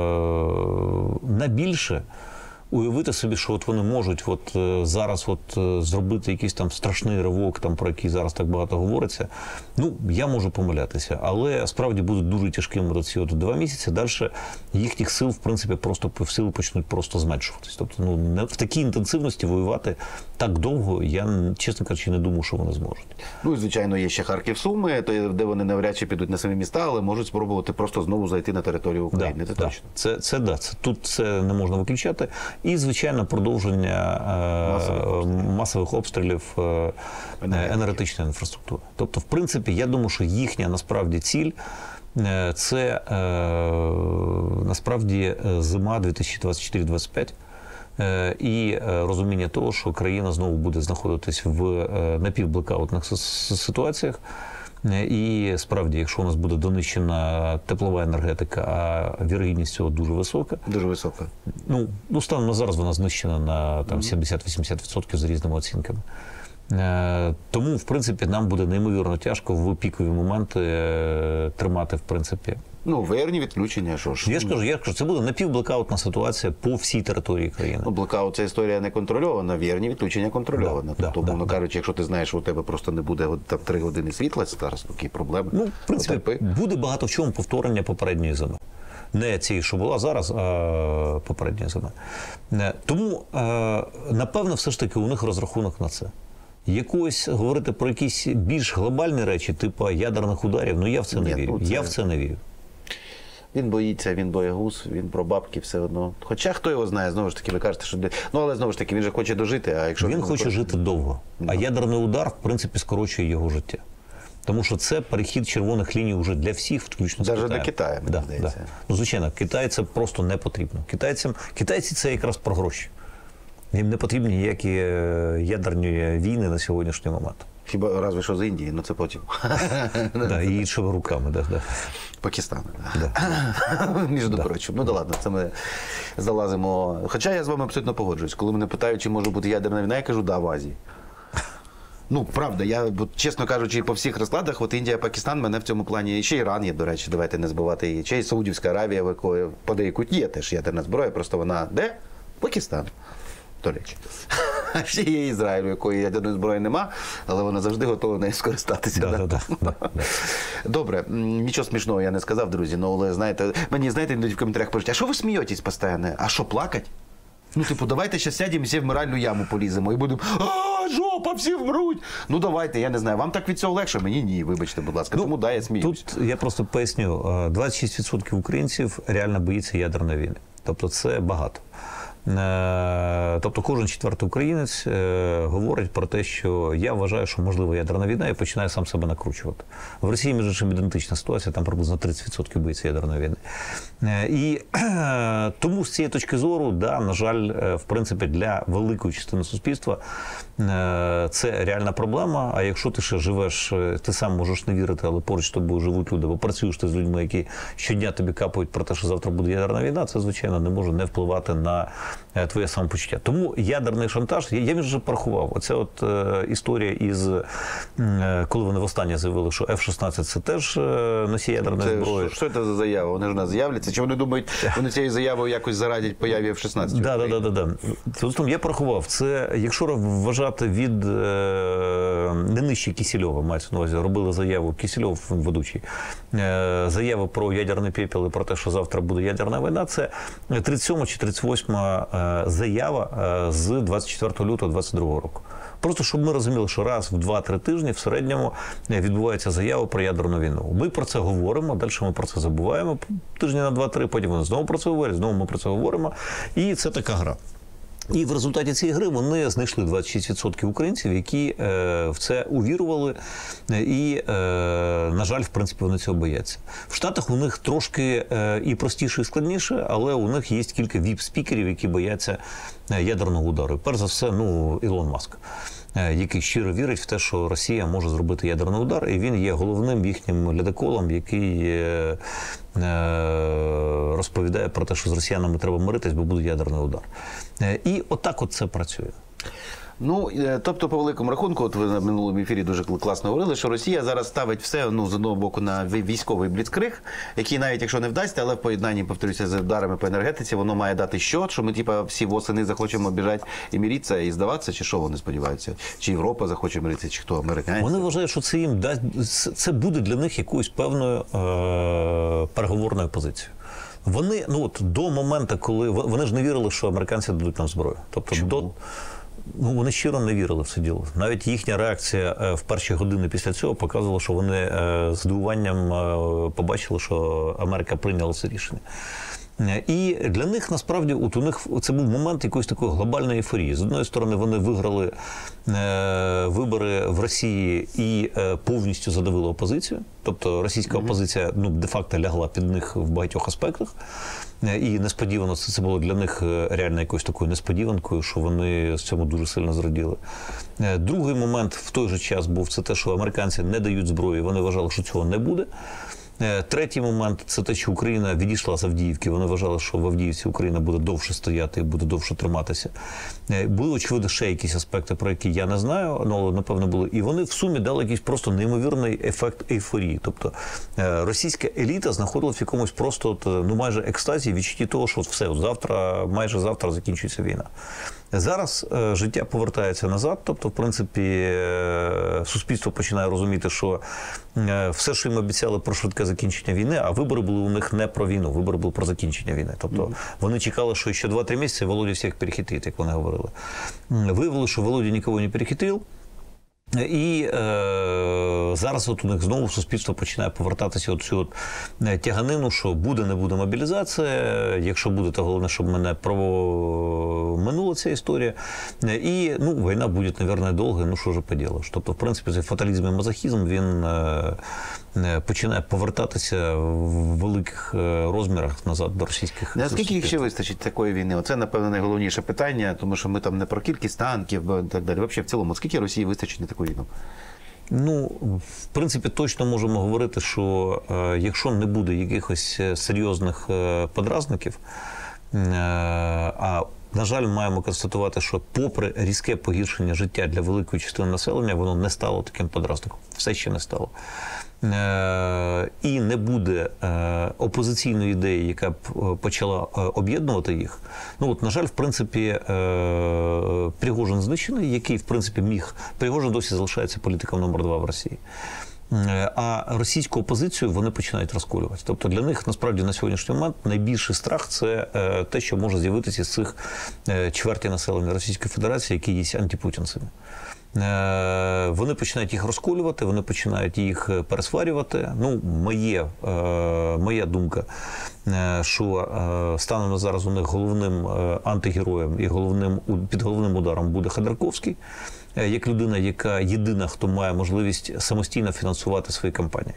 е, на більше уявити собі, що от вони можуть от зараз от зробити якийсь там страшний ривок, там, про який зараз так багато говориться, ну, я можу помилятися. Але справді будуть дуже тяжкими ці от два місяці. Далі їхніх сил, в принципі, просто сили почнуть просто зменшуватись. Тобто, ну, не, в такій інтенсивності воювати так довго, я, чесно кажучи, не думаю, що вони зможуть. Ну, і, звичайно, є ще Харків-Суми, де вони навряд чи підуть на самі міста, але можуть спробувати просто знову зайти на територію України. Да, це да. точно. Це, це, да, це, тут це не можна виключати. І, звичайно, продовження масових обстрілів, масових обстрілів е, енергетичної інфраструктури. Тобто, в принципі, я думаю, що їхня насправді ціль е, це е, насправді зима дві тисячі двадцять чотири двадцять п'ять. І розуміння того, що країна знову буде знаходитись в напівблекаутних ситуаціях. І справді, якщо у нас буде донищена теплова енергетика, а вірогідність цього дуже висока. Дуже висока. Ну, ну станом на зараз вона знищена на там, сімдесят-вісімдесят відсотків з різними оцінками. Тому, в принципі, нам буде неймовірно тяжко в пікові моменти тримати, в принципі. Ну, веєрні відключення, що ж. Я ж кажу, я ж кажу, це буде напівблекаутна ситуація по всій території країни. Ну, блекаут – це історія не контрольована, веєрні відключення контрольована. Да, тобто, да, мовно да, кажучи, якщо ти знаєш, що у тебе просто не буде там три години світла, це зараз такі проблеми. Ну, в принципі, Потерпи. буде багато в чому повторення попередньої зими. Не цієї, що була зараз, а попередньої зими. Тому, напевно, все ж таки у них розрахунок на це. Якось говорити про якісь більш глобальні речі, типу ядерних ударів, ну я в це не Ні, вірю. ну, це... Я в це не вірю. Він боїться, він боягуз, він про бабки все одно. Хоча хто його знає, знову ж таки, ви кажете, що... Ну, але знову ж таки, він же хоче дожити, а якщо... Він, він хоче жити довго, а Да. ядерний удар, в принципі, скорочує його життя. Тому що це перехід червоних ліній вже для всіх, включно з Навіть Китаєм. до Китаю, мені да, здається. Да. Ну, звичайно, Китай це просто не потрібно. Китайцям, китайці це якраз про гроші. Їм не потрібні ніякі ядерні війни на сьогоднішній момент. Хіба разве що з Індії, ну це потім. Да, і іншими руками, да, да. Пакистан. Да. Між Да. прочим. Ну да ладно, це ми залазимо. Хоча я з вами абсолютно погоджуюсь. Коли мене питають, чи може бути ядерна війна, я кажу, да, в Азії. Ну, правда, я, чесно кажучи, по всіх розкладах, от Індія, Пакистан мене в цьому плані, і ще Іран є, до речі, давайте не забувати її, ще й Саудівська Аравія, в якої подейку є теж ядерна зброя, просто вона де? Пакистан. До речі. А ще є Ізраїль, у якої ядерної зброї нема, але вона завжди готова нею скористатися. Да, да, да, да, да. Добре, нічого смішного я не сказав, друзі, ну, але, знаєте, мені, знаєте, в коментарях пишуть, а що ви смієтесь постійно? А що, плакать? Ну, типу, давайте ще сядемо і всі в моральну яму поліземо і будемо, а, жопа, всі вмруть. Ну, давайте, я не знаю, вам так від цього легше, мені ні, вибачте, будь ласка, Ну, тому да, я сміюсь. Тут я просто поясню, двадцять шість відсотків українців реально боїться ядерної війни. Тобто це багато. Тобто кожен четвертий українець говорить про те, що я вважаю, що можлива ядерна війна, і починає сам себе накручувати. В Росії, між іншим, ідентична ситуація, там приблизно тридцять відсотків боїться ядерної війни. І тому з цієї точки зору, да, на жаль, в принципі, для великої частини суспільства це реальна проблема, а якщо ти ще живеш, ти сам можеш не вірити, але поруч з тобою живуть люди, бо працюєш ти з людьми, які щодня тобі капають про те, що завтра буде ядерна війна, це, звичайно, не може не впливати на е, твоє самопочуття. Тому ядерний шантаж, я, я вже порахував. Оце от е, історія із, е, коли вони востаннє заявили, що еф шістнадцять це теж е, носій ядерної Це, зброї. що, що це за заява? Вони ж у нас з'являться? Чи вони думають, вони цією заявою якось зарадять появі еф шістнадцять? Так, так, так, так. Тобто я порахував, це, якщо вважати від е, не нижче Кісельова, мається на увазі, робили заяву, Кісельов ведучий, е, заяву про ядерний пепел і про те, що завтра буде ядерна війна, це тридцять сьома чи тридцять восьма е, заява е, з двадцять четвертого лютого двадцять другого року. Просто, щоб ми розуміли, що раз в два-три тижні в середньому відбувається заява про ядерну війну. Ми про це говоримо, далі ми про це забуваємо, тижні на два-три, потім вони знову про це говорять, знову ми про це говоримо. І це така гра. І в результаті цієї гри вони знайшли двадцять шість відсотків українців, які е, в це увірували, і, е, на жаль, в принципі, вони цього бояться. В Штатах у них трошки е, і простіше, і складніше, але у них є кілька віп-спікерів, які бояться ядерного удару. Перш за все, ну, Ілон Маск, який щиро вірить в те, що Росія може зробити ядерний удар, і він є головним їхнім ледоколом, який розповідає про те, що з росіянами треба миритись, бо буде ядерний удар. І отак от це працює. Ну, тобто, по великому рахунку, от ви на минулому ефірі дуже класно говорили, що Росія зараз ставить все, ну, з одного боку, на військовий бліцкриг, який навіть, якщо не вдасться, але в поєднанні, повторюся, з ударами по енергетиці, воно має дати що, що ми, типа, всі восени захочемо біжати і міритися, і здаватися, чи що вони сподіваються? Чи Європа захоче миритися, чи хто, американці? Вони вважають, що це їм дасть, це буде для них якоюсь певною е- переговорною позицією. Вони, ну, от, до моменту, коли, вони ж не вірили, що американці дадуть нам зброю. Тобто, Чому? до... Ну, вони щиро не вірили в це діло. Навіть їхня реакція в перші години після цього показувала, що вони з здивуванням побачили, що Америка прийняла це рішення. І для них, насправді, от у них це був момент якоїсь такої глобальної ейфорії. З одної сторони, вони виграли е, вибори в Росії і е, повністю задавили опозицію. Тобто російська опозиція, ну, де-факто лягла під них в багатьох аспектах. І несподівано це, це було для них реально якоюсь такою несподіванкою, що вони з цьому дуже сильно зраділи. Другий момент в той же час був це те, що американці не дають зброї, вони вважали, що цього не буде. Третій момент – це те, що Україна відійшла з Авдіївки. Вони вважали, що в Авдіївці Україна буде довше стояти і буде довше триматися. Були, очевидно, ще якісь аспекти, про які я не знаю, але, напевно, були. І вони в сумі дали якийсь просто неймовірний ефект ейфорії. Тобто російська еліта знаходилась в якомусь просто, ну, майже екстазі, відчутті того, що от все, от завтра, майже завтра закінчується війна. Зараз е, життя повертається назад, тобто, в принципі, е, суспільство починає розуміти, що е, все, що їм обіцяли про швидке закінчення війни, а вибори були у них не про війну, вибори були про закінчення війни. Тобто, mm-hmm. вони чекали, що ще два-три місяці Володя всіх перехитрить, як вони говорили. Виявили, що Володя нікого не перехитрив. І е, зараз от у них знову суспільство починає повертатися от цю от тяганину, що буде, не буде мобілізація, якщо буде, то головне, щоб мене проминула ця історія. І, ну, війна буде, мабуть, довга, ну, що ж поділиш. Тобто, в принципі, цей фаталізм і мазохізм, він е, починає повертатися в великих розмірах назад до російських. Наскільки їх ще вистачить такої війни? Оце, напевно, найголовніше питання, тому що ми там не про кількість танків і так далі. Взагалі, в цілому, скільки Росії вистачить на таку війну? Ну, в принципі, точно можемо говорити, що е, якщо не буде якихось серйозних е, подразників, е, а, на жаль, маємо констатувати, що попри різке погіршення життя для великої частини населення, воно не стало таким подразником. Все ще не стало. Е, і не буде е, опозиційної ідеї, яка б почала е, об'єднувати їх. Ну, от, на жаль, в принципі, е, Пригожин знищений, який, в принципі, міг... Пригожин досі залишається політиком номер два в Росії. А російську опозицію вони починають розколювати. Тобто для них, насправді, на сьогоднішній момент найбільший страх – це те, що може з'явитися з цих чверті населення Російської Федерації, які є антипутінцями. Вони починають їх розколювати, вони починають їх пересварювати. Ну, моє, моя думка, що станом на зараз у них головним антигероєм і головним, під головним ударом буде Ходорковський, як людина, яка єдина, хто має можливість самостійно фінансувати свої кампанії.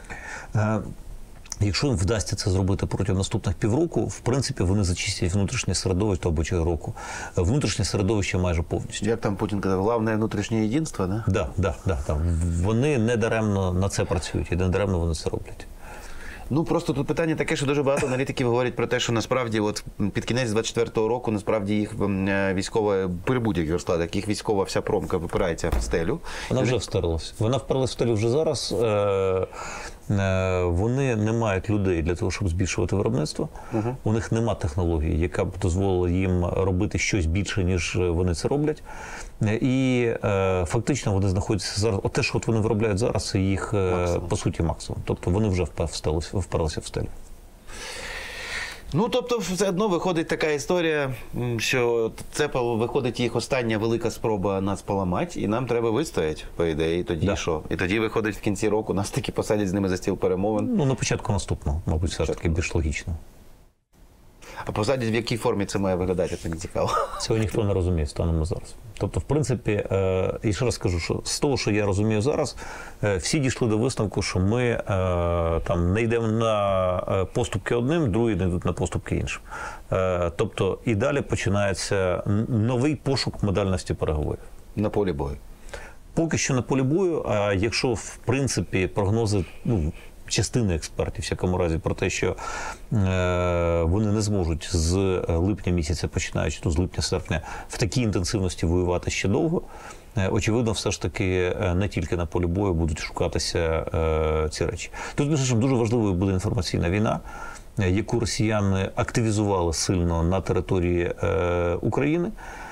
Якщо їм вдасться це зробити протягом наступних півроку, в принципі, вони зачистять внутрішнє середовище або чи року. Внутрішнє середовище майже повністю. Як там Путін казав, головне внутрішнє єдинство, да? Да, да, да, да. Вони не даремно на це працюють і не даремно вони це роблять. Ну, просто тут питання таке, що дуже багато аналітиків говорять про те, що насправді от під кінець двадцять четвертого року насправді їх е, військова, при будь-яких розкладах, їх військова вся промка випирається в стелю. Вона вже встарилась. Вона вперлась в стелю вже зараз. Е, е, вони не мають людей для того, щоб збільшувати виробництво. Угу. У них нема технології, яка б дозволила їм робити щось більше, ніж вони це роблять. І е, фактично вони знаходяться зараз. От те, що от вони виробляють зараз, це їх, е, по суті, максимум. Тобто вони вже вперлися в стелю. Ну, тобто, все одно виходить така історія, що це виходить їх остання велика спроба нас поламати, і нам треба вистояти, по ідеї. І тоді да. що? І тоді виходить в кінці року, нас таки посадять з ними за стіл перемовин. Ну, на початку наступного, мабуть, все ж таки більш логічно. А посадять, в якій формі це має виглядати, це не цікаво. Цього ніхто не розуміє станом на зараз. Тобто, в принципі, е, і ще раз скажу, що з того, що я розумію зараз, е, всі дійшли до висновку, що ми е, там не йдемо на поступки одним, другі не йдуть на поступки іншим. Е, тобто, і далі починається новий пошук модальності переговорів. На полі бою? Поки що на полі бою, а якщо, в принципі, прогнози, ну, частини експертів, в всякому разі, про те, що е, вони не зможуть з липня місяця, починаючи то з липня-серпня, в такій інтенсивності воювати ще довго. Е, очевидно, все ж таки не тільки на полі бою будуть шукатися е, ці речі. Тут, між іншим, дуже важливою буде інформаційна війна, яку росіяни активізували сильно на території е, України.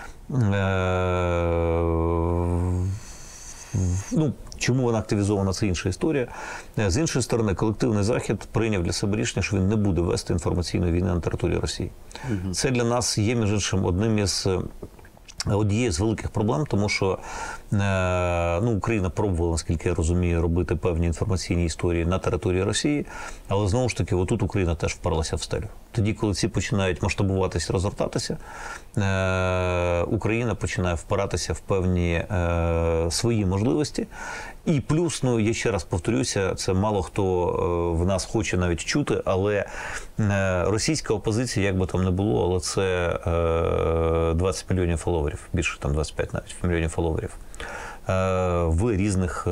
Е, ну, Чому вона активізована, це інша історія. З іншої сторони, колективний Захід прийняв для себе рішення, що він не буде вести інформаційної війни на території Росії. Угу. Це для нас є, між іншим, одним із однією з великих проблем, тому що ну, Україна пробувала, наскільки я розумію, робити певні інформаційні історії на території Росії, але знову ж таки, отут Україна теж вперлася в стелю. Тоді, коли ці починають масштабуватися, розгортатися, Україна починає впиратися в певні е, свої можливості. І плюс, ну, я ще раз повторюся, це мало хто в нас хоче навіть чути, але е, російська опозиція, як би там не було, але це е, двадцять мільйонів фоловерів, більше там двадцять п'ять навіть мільйонів фоловерів. В різних,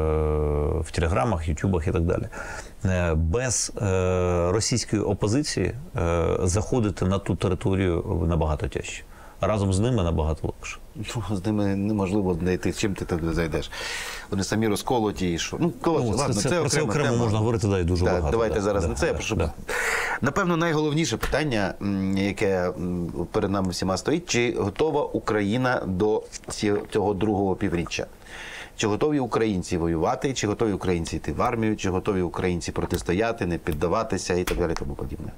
в телеграмах, ютубах і так далі. Без російської опозиції заходити на ту територію набагато тяжче. Разом з ними набагато легше. З ними неможливо знайти, чим ти туди зайдеш. Вони самі розколоті і що. Ну, коротше, ну, ладно, це, це, це окремо, окремо тема. можна говорити, да, і дуже да, багато. Давайте да, зараз да, на це. Да, щоб... да. Напевно, найголовніше питання, яке перед нами всіма стоїть, чи готова Україна до цього другого півріччя? Чи готові українці воювати, чи готові українці йти в армію, чи готові українці протистояти, не піддаватися і так далі тому подібне?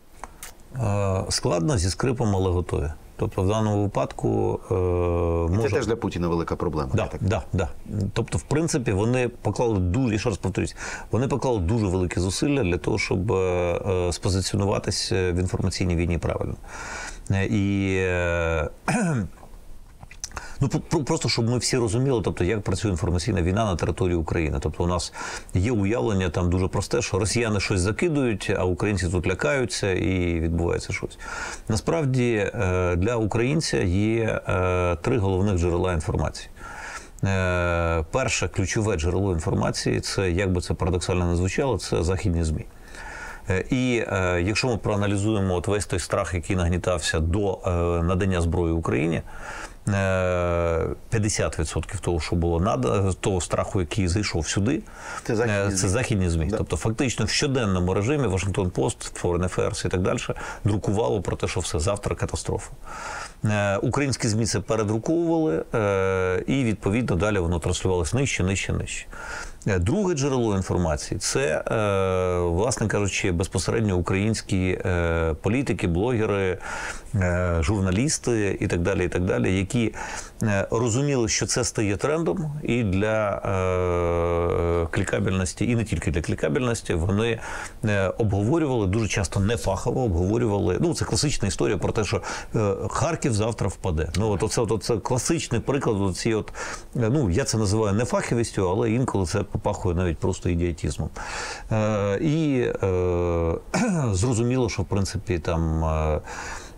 Складно, зі скрипом, але готові. Тобто в даному випадку е, може... Це теж для Путіна велика проблема. Да, так, да, да. Тобто, в принципі, вони поклали дуже, ще раз повторюсь, вони поклали дуже великі зусилля для того, щоб е, спозиціонуватися в інформаційній війні правильно. І е, ну, просто, щоб ми всі розуміли, тобто, як працює інформаційна війна на території України. Тобто, у нас є уявлення там дуже просте, що росіяни щось закидують, а українці тут лякаються і відбувається щось. Насправді, для українця є три головних джерела інформації. Перше ключове джерело інформації – це, як би це парадоксально не звучало, це західні ЗМІ. І е, якщо ми проаналізуємо от весь той страх, який нагнітався до е, надання зброї Україні, е, п'ятдесят відсотків того, що було надано, того страху, який зайшов сюди, це західні, е, це західні ЗМІ. Да. Тобто фактично в щоденному режимі Washington Post, Foreign Affairs і так далі друкувало про те, що все, завтра катастрофа. Е, українські ЗМІ це передруковували, е, і відповідно далі воно транслювалося нижче, нижче, нижче. Друге джерело інформації – це, власне кажучи, безпосередньо українські політики, блогери, журналісти і так далі, і так далі, які розуміли, що це стає трендом, і для клікабельності, і не тільки для клікабельності, вони обговорювали, дуже часто нефахово обговорювали, ну, це класична історія про те, що Харків завтра впаде. Ну, от оце, от, це класичний приклад, оці от, ну, я це називаю нефаховістю, але інколи це попахує навіть просто ідіотизмом. Е, і е, зрозуміло, що, в принципі, там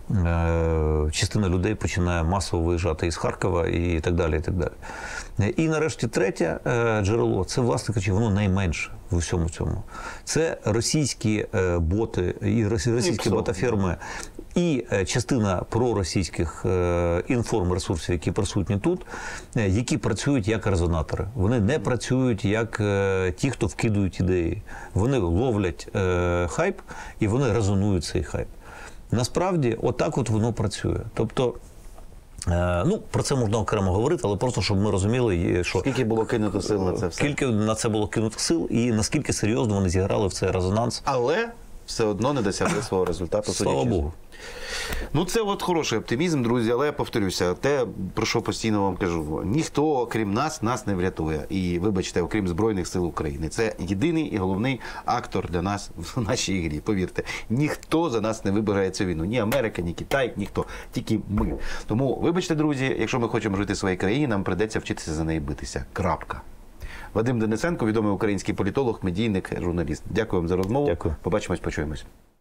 частина людей починає масово виїжджати із Харкова і так далі. І так далі. І нарешті третє джерело, це, власне кажучи, воно найменше в усьому цьому. Це російські боти і російські ботаферми, і частина проросійських інформресурсів, які присутні тут, які працюють як резонатори. Вони не працюють як ті, хто вкидують ідеї. Вони ловлять хайп і вони резонують цей хайп. Насправді, отак от воно працює. Тобто, ну, про це можна окремо говорити, але просто, щоб ми розуміли, що... Скільки було кинуто сил на це все? Скільки на це було кинуто сил і наскільки серйозно вони зіграли в цей резонанс. Але все одно не досягли свого результату. Слава Богу. Ну, це от хороший оптимізм, друзі, але я повторюся, те, про що постійно вам кажу, ніхто, окрім нас, нас не врятує. І, вибачте, окрім Збройних сил України. Це єдиний і головний актор для нас в нашій грі, повірте. Ніхто за нас не вибирає цю війну. Ні Америка, ні Китай, ніхто. Тільки ми. Тому, вибачте, друзі, якщо ми хочемо жити в своїй країні, нам прийдеться вчитися за неї битися. Крапка. Вадим Денисенко, відомий український політолог, медійник, журналіст. Дякую вам за розмову. Дякую. Побачимось, почуємось.